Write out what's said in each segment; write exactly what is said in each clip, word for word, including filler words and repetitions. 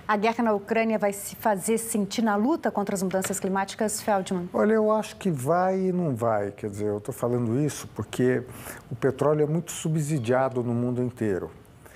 A guerra na Ucrânia vai se fazer sentir na luta contra as mudanças climáticas, Feldman? Olha, eu acho que vai e não vai. Quer dizer, eu estou falando isso porque o petróleo é muito subsidiado no mundo inteiro.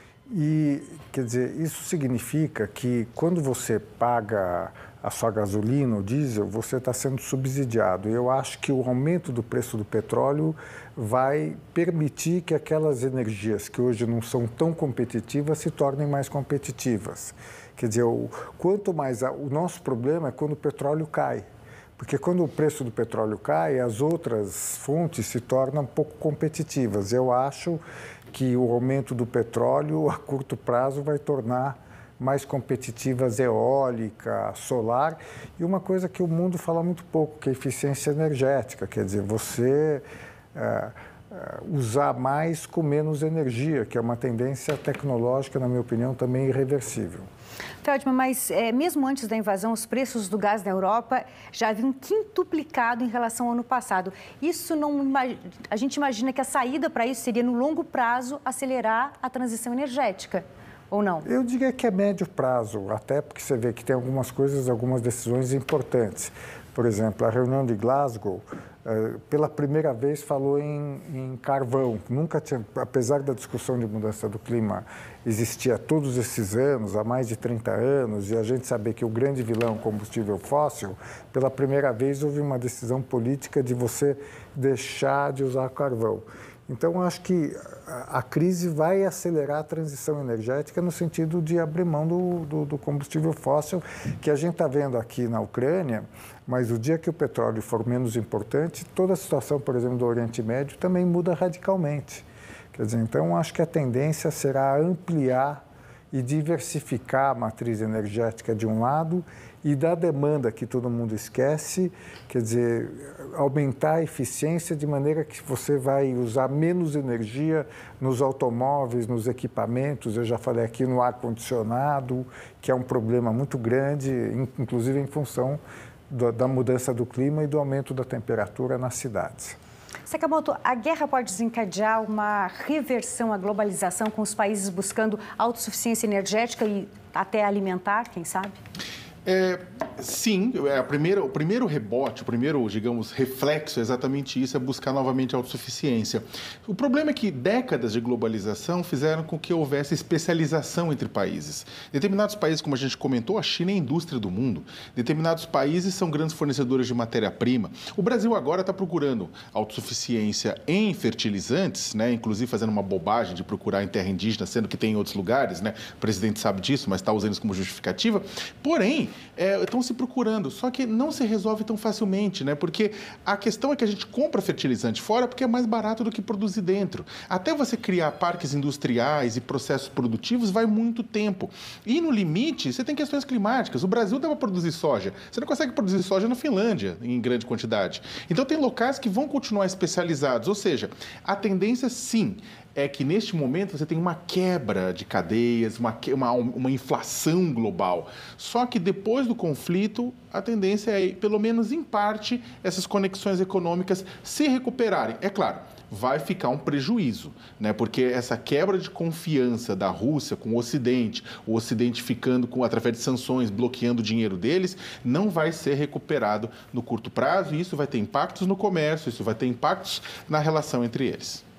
E, quer dizer, isso significa que quando você paga a sua gasolina ou diesel, você está sendo subsidiado. E eu acho que o aumento do preço do petróleo vai permitir que aquelas energias que hoje não são tão competitivas se tornem mais competitivas. Quer dizer, o, quanto mais... A, o nosso problema é quando o petróleo cai. Porque quando o preço do petróleo cai, as outras fontes se tornam pouco competitivas. Eu acho que o aumento do petróleo, a curto prazo, vai tornar mais competitivas eólica, solar, e uma coisa que o mundo fala muito pouco, que é a eficiência energética, quer dizer, você é, é, usar mais com menos energia, que é uma tendência tecnológica, na minha opinião, também irreversível. Feldman, mas é, mesmo antes da invasão, os preços do gás na Europa já haviam quintuplicado em relação ao ano passado. Isso não... A gente imagina que a saída para isso seria, no longo prazo, acelerar a transição energética. Ou não? Eu diria que é médio prazo, até porque você vê que tem algumas coisas, algumas decisões importantes. Por exemplo, a reunião de Glasgow, pela primeira vez, falou em, em carvão. Nunca tinha, apesar da discussão de mudança do clima existir há todos esses anos, há mais de trinta anos, e a gente saber que o grande vilão é o combustível fóssil, pela primeira vez houve uma decisão política de você deixar de usar carvão. Então, acho que a crise vai acelerar a transição energética no sentido de abrir mão do, do, do combustível fóssil, que a gente está vendo aqui na Ucrânia, mas o dia que o petróleo for menos importante, toda a situação, por exemplo, do Oriente Médio também muda radicalmente. Quer dizer, então, acho que a tendência será ampliar e diversificar a matriz energética de um lado e da demanda que todo mundo esquece, quer dizer, aumentar a eficiência de maneira que você vai usar menos energia nos automóveis, nos equipamentos, eu já falei aqui no ar-condicionado, que é um problema muito grande, inclusive em função da mudança do clima e do aumento da temperatura nas cidades. Sakamoto, a guerra pode desencadear uma reversão à globalização, com os países buscando autossuficiência energética e até alimentar, quem sabe? É, sim, é a primeira, o primeiro rebote, o primeiro, digamos, reflexo é exatamente isso, é buscar novamente a autossuficiência. O problema é que décadas de globalização fizeram com que houvesse especialização entre países. Determinados países, como a gente comentou, a China é a indústria do mundo. Determinados países são grandes fornecedores de matéria-prima. O Brasil agora está procurando autossuficiência em fertilizantes, né? Inclusive fazendo uma bobagem de procurar em terra indígena, sendo que tem em outros lugares, né? O presidente sabe disso, mas está usando isso como justificativa. Porém, É, estão se procurando, só que não se resolve tão facilmente, né? Porque a questão é que a gente compra fertilizante fora porque é mais barato do que produzir dentro. Até você criar parques industriais e processos produtivos vai muito tempo. E no limite, você tem questões climáticas. O Brasil dá para produzir soja. Você não consegue produzir soja na Finlândia em grande quantidade. Então tem locais que vão continuar especializados. Ou seja, a tendência sim é que neste momento você tem uma quebra de cadeias, uma, uma, uma inflação global. Só que depois do conflito, a tendência é, pelo menos em parte, essas conexões econômicas se recuperarem. É claro, vai ficar um prejuízo, né? Porque essa quebra de confiança da Rússia com o Ocidente, o Ocidente ficando com, através de sanções, bloqueando o dinheiro deles, não vai ser recuperado no curto prazo, e isso vai ter impactos no comércio, isso vai ter impactos na relação entre eles.